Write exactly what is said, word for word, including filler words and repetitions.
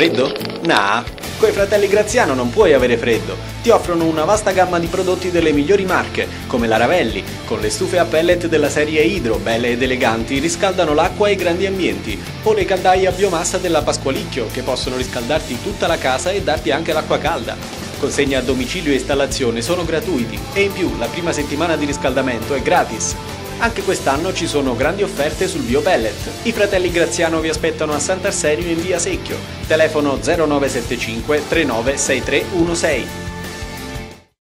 Freddo? Nah, coi fratelli Graziano non puoi avere freddo. Ti offrono una vasta gamma di prodotti delle migliori marche, come la Ravelli, con le stufe a pellet della serie Hydro, belle ed eleganti, riscaldano l'acqua e i grandi ambienti, o le caldaie a biomassa della Pasqualicchio, che possono riscaldarti tutta la casa e darti anche l'acqua calda. Consegna a domicilio e installazione sono gratuiti e in più la prima settimana di riscaldamento è gratis. Anche quest'anno ci sono grandi offerte sul biopellet. I fratelli Graziano vi aspettano a Sant'Arsenio in via Secchio. Telefono zero nove sette cinque tre nove sei tre uno sei.